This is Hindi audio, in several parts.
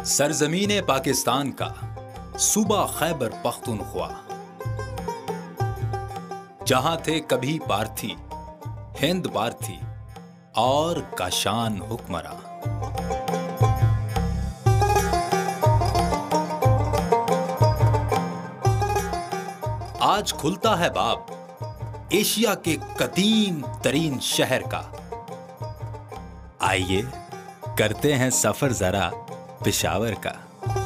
सरजमीने पाकिस्तान का सूबा खैबर पख्तूनख्वा, जहां थे कभी पार्थी, हिंद पार्थी और काशान हुक्मरां। आज खुलता है बाब एशिया के कदीम तरीन शहर का। आइए करते हैं सफर जरा पेशावर का।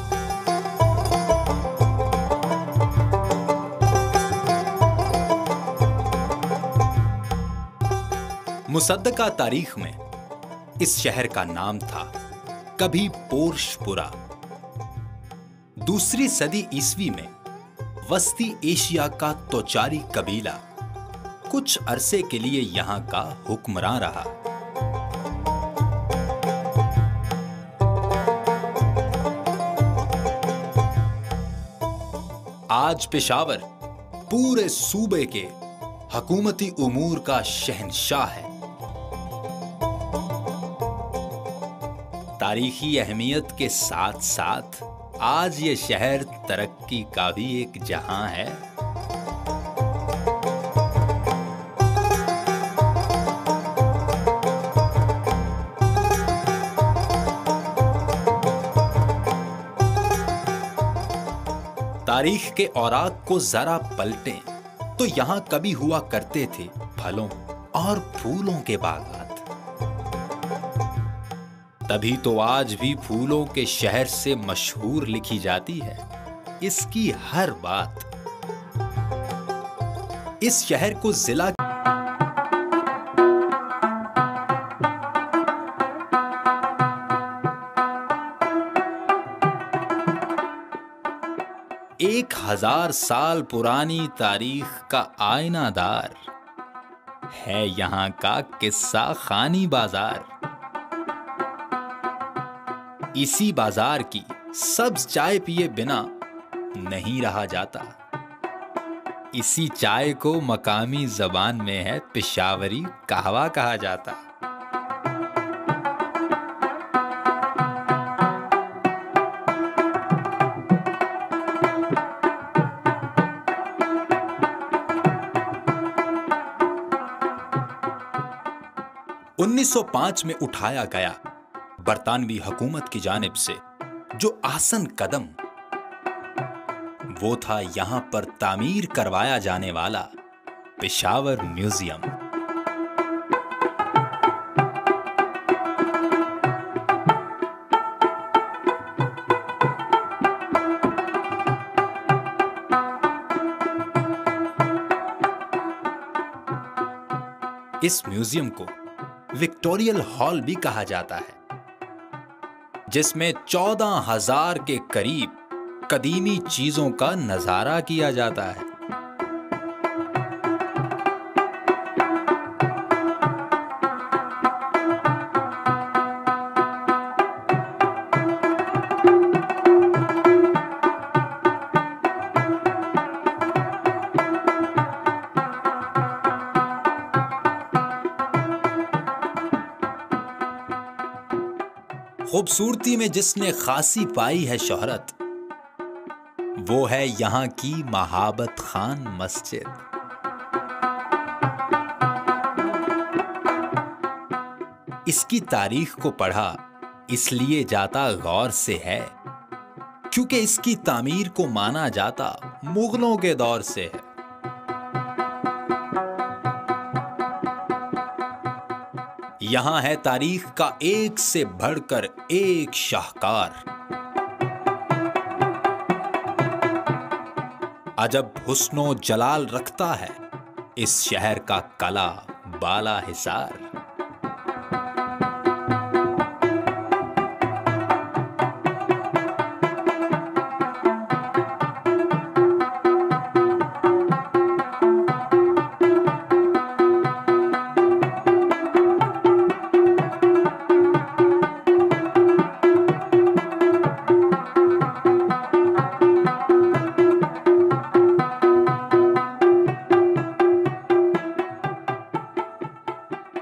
मुसद्दका तारीख में इस शहर का नाम था कभी पोर्शपुरा। दूसरी सदी ईस्वी में वस्ती एशिया का तोचारी कबीला कुछ अरसे के लिए यहां का हुक्मरान रहा। आज पेशावर पूरे सूबे के हकूमती उमूर का शहंशाह है। तारीखी अहमियत के साथ साथ आज ये शहर तरक्की का भी एक जहां है। तारीख के औराक को जरा पलटें तो यहां कभी हुआ करते थे फलों और फूलों के बागात। तभी तो आज भी फूलों के शहर से मशहूर लिखी जाती है इसकी हर बात। इस शहर को जिला एक 1000 साल पुरानी तारीख का आईनादार है यहां का किस्सा खानी बाजार। इसी बाजार की सब्ज चाय पिए बिना नहीं रहा जाता। इसी चाय को मकामी जबान में है पेशावरी कहवा कहा जाता। उन्नीस 1905 में उठाया गया बरतानवी हुकूमत की जानिब से जो आसन कदम, वो था यहां पर तामीर करवाया जाने वाला पेशावर म्यूजियम। इस म्यूजियम को विक्टोरियल हॉल भी कहा जाता है, जिसमें 14,000 के करीब कदीमी चीजों का नजारा किया जाता है। खूबसूरती में जिसने खासी पाई है शोहरत, वो है यहां की महाबत खान मस्जिद। इसकी तारीख को पढ़ा इसलिए जाता गौर से है क्योंकि इसकी तामीर को माना जाता मुगलों के दौर से है। यहां है तारीख का एक से बढ़कर एक शाहकार। अजब हुस्नो जलाल रखता है इस शहर का कला बाला हिसार।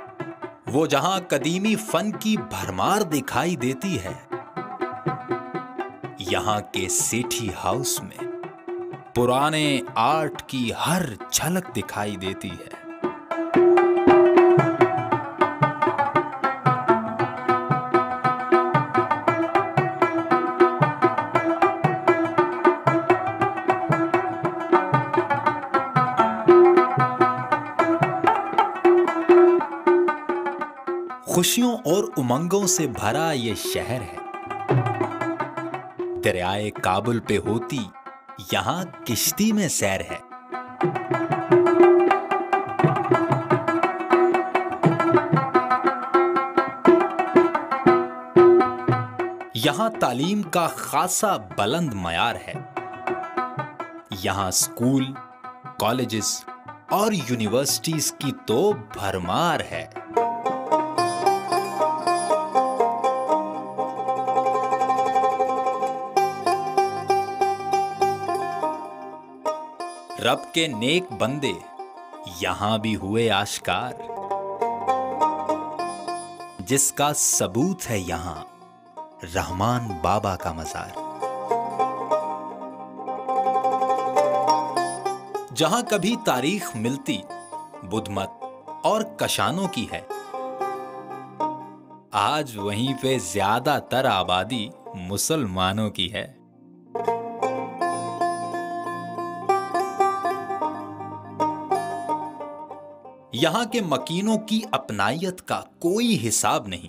वो जहां कदीमी फन की भरमार दिखाई देती है, यहाँ के सेठी हाउस में पुराने आर्ट की हर झलक दिखाई देती है। खुशियों और उमंगों से भरा ये शहर है। दरियाए काबुल पे होती यहां किश्ती में सैर है। यहां तालीम का खासा बुलंद मयार है। यहां स्कूल, कॉलेजेस और यूनिवर्सिटीज की तो भरमार है। रब के नेक बंदे यहां भी हुए आश्कार, जिसका सबूत है यहां रहमान बाबा का मजार। जहां कभी तारीख मिलती बुद्धमत और कशानों की है, आज वहीं पे ज्यादातर आबादी मुसलमानों की है। यहां के मकीनों की अपनायत का कोई हिसाब नहीं।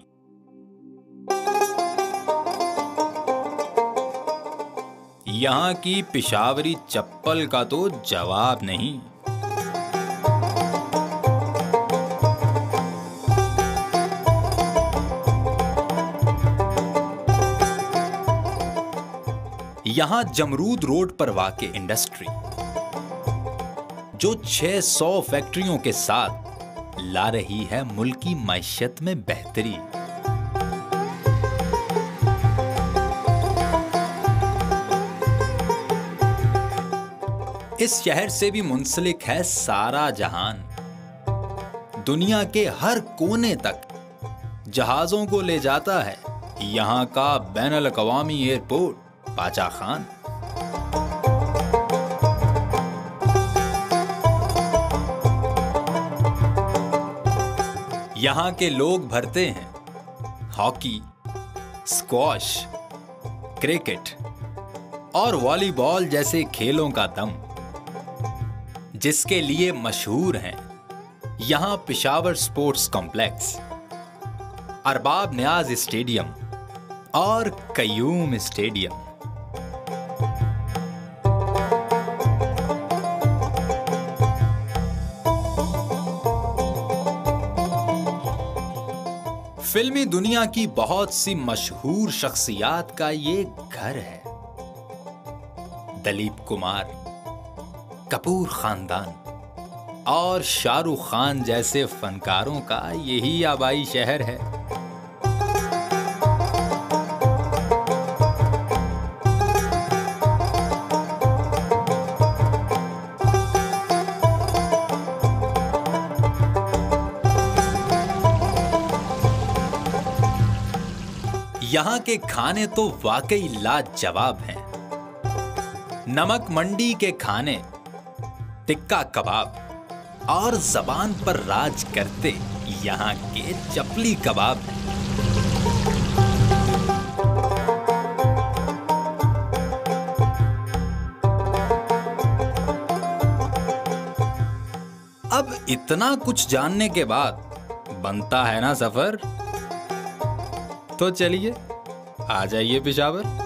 यहां की पिशावरी चप्पल का तो जवाब नहीं। यहां जमरूद रोड पर वाक़े इंडस्ट्री, जो 600 फैक्ट्रियों के साथ ला रही है मुल्की मैशत में बेहतरी। इस शहर से भी मुंसलिक है सारा जहान। दुनिया के हर कोने तक जहाजों को ले जाता है यहां का बैनुल अक़वामी एयरपोर्ट पाचा खान। यहां के लोग भरते हैं हॉकी, स्क्वॉश, क्रिकेट और वॉलीबॉल जैसे खेलों का दम, जिसके लिए मशहूर हैं यहां Peshawar sports complex, Arbab Niaz stadium और कयूम स्टेडियम। फिल्मी दुनिया की बहुत सी मशहूर शख्सियात का ये घर है। दिलीप कुमार, कपूर खानदान और शाहरुख खान जैसे फनकारों का यही आबाई शहर है। यहाँ के खाने तो वाकई लाजवाब हैं। नमक मंडी के खाने, टिक्का कबाब और जबान पर राज करते यहाँ के चपली कबाब हैं। अब इतना कुछ जानने के बाद बनता है ना सफर, तो चलिए आ जाइए पेशावर।